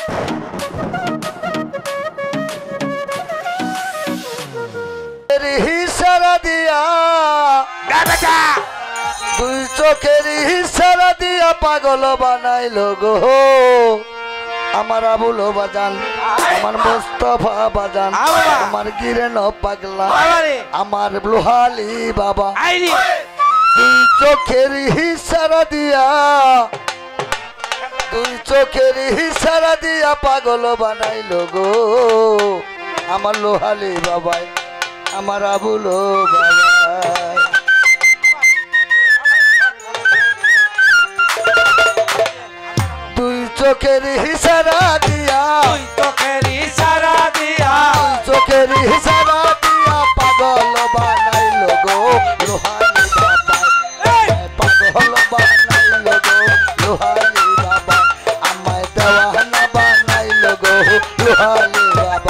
ইশারা দিয়া দুই চোখের ইশারা দিয়া পাগল বানাইলো গো আমার আবুল বাজান আমার মোস্তফা বাজান আমার গিরেন পাগলা আমার লোহালি বাবা দুই চোখের ইশারা দিয়া দুই চোখের ইশারা দিয়া পাগল বানাইলো গো আমার লোহালি বাবাই আমার আবুল বাবা দুই চোখের ইশারা দিয়া চোখের ইশারা দিয়া পাগল বানাইলো গো লোহালি বাবা পাগল বানাইলো গো লোহালি বাবা আমায় দেওয়ানা বানাইলো গো লোহালি বাবা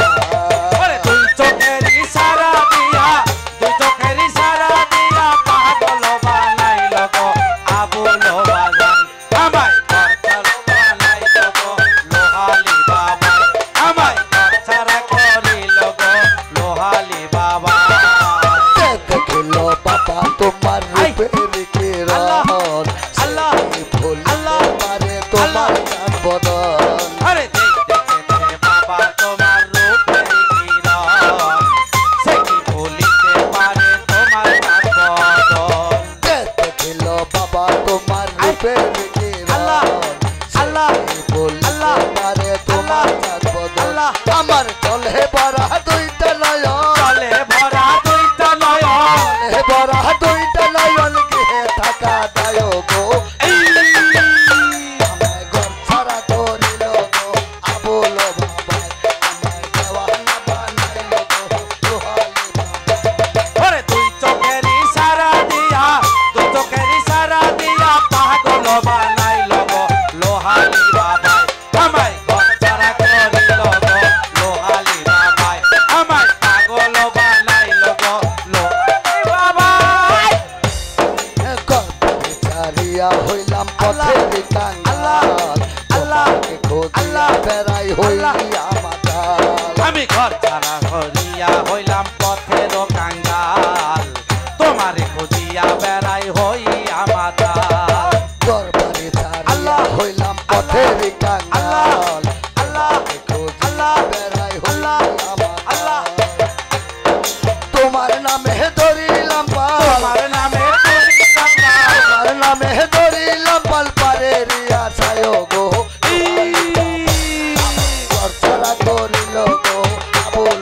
আমার চলে বড় দুইটা নয়ন কে থাকা দায় গো আমায় ঘর ছাড়া করিল গো আবুল বাবা আমায় দেওয়ানা বানাইল গো লোহালি বাবা দুই চোখের ইশারা দিয়া পাগল বানাইল গো লোহালি বাবা আমায় ঘর ছাড়া করিল গো লোহালি বাবা আমায় পাগল বানাইল গো লোহালি বাবা চারিয়া হইলাম পথের কাঙ্গাল আল্লাহকে খোঁজিয়া বেড়াই হইয়া মাতাল আমি ঘর ছাড়া হইয়া হইলাম পথের কাঙ্গাল তোমারে খুঁজিয়া বেড়াই হইয়া মাতাল দরবারে চারিয়া হইলাম পথের কাঙ্গাল আল্লাহকে খোঁজিয়া বেড়াই হইয়া মাতাল তোমার নামে ধরিলাম তোমার নামে তোমার নামে ধরিলাম পাল পারে রিয়া ছায় গো ঘর ছাড়া করিল গো আবুল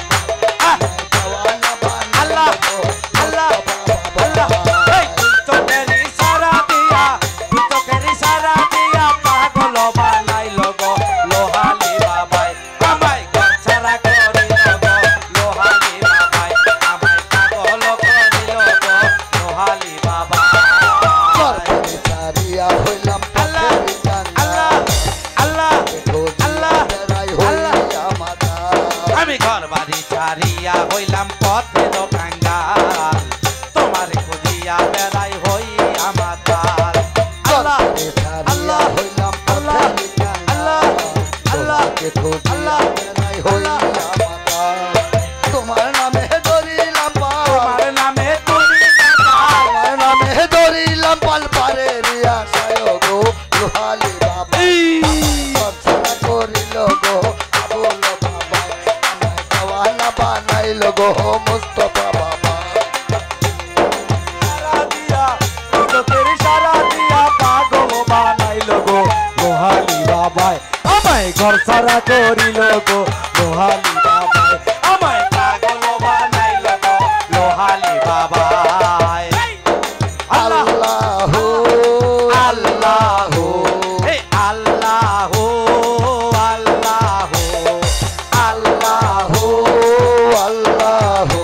ছাড়িয়া হইলাম পথের কাঙ্গাল তোমারে খুঁজিয়া বেড়াই হইয়া মাতাল আল্লাহ আল্লাহ হইলাম পথের কাঙ্গাল আল্লাহকে খোঁজিয়া বেড়াই হইয়া মাতাল তোমার নামে ধরিলাম তোমার নামে তোমার নামে ধরিলাম পাল পারে রিয়া ছায় গো লোহালি বাবা ঘর ছাড়া করিল গো আবুল বাবা আমায় দেওয়ানা বানাইল গো মুস্তফা বাবা সারা দিয়া পাগল বানাইল গো লোহালি বাবাই আমায় ঘর সারা করিল গো লোহালি বাবাই আমায় পাগল বানাইল গো লোহালি বাবাই আল্লাহু আল্লাহু আল্লাহু আল্লাহু আল্লাহু আল্লাহু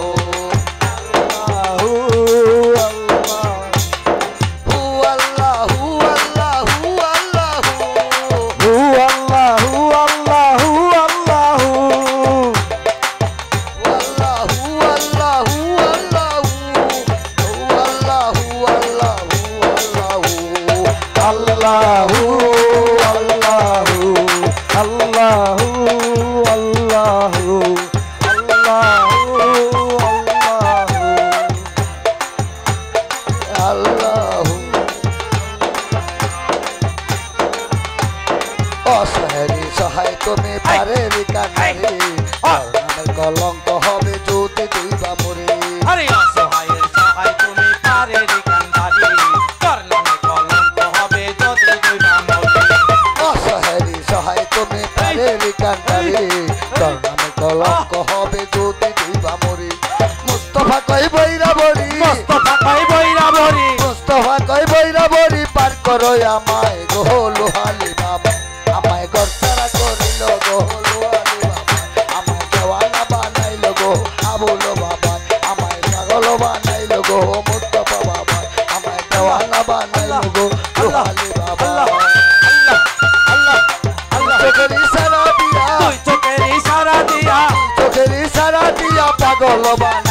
অসহায় সহায় তুমি পারের কান্নারে তোর নামের কলঙ্ক হবে যদি তুই বা মরে আরে অসহায়ের সহায় তুমি পারের কান্দারি তোর নামে কলঙ্ক হবে যদি তুই না মরে অসহায় সহায় তুমি পারের কান্নারে তোর নামের কলঙ্ক হবে যদি তুই বা মরে মুস্তফা কই বৈরা বরি মুস্তফা কই বৈরা বরি মুস্তফা কই বৈরা বরি পার করো আমায় গো লোহালি বাবা আমায় গরসারা করিল গো লোহালি বাবা আমায় দেওয়ানা বানাইল গো আবুল বাবা আমায় পাগল বানাইল গো মুস্তফা বাবা আমায় দেওয়ানা বানাইল গো লোহালি বাবা আল্লাহ আল্লাহ আল্লাহ চোখের ইশারা দিয়া তুই চোখের ইশারা দিয়া চোখের ইশারা দিয়া পাগল বানাইল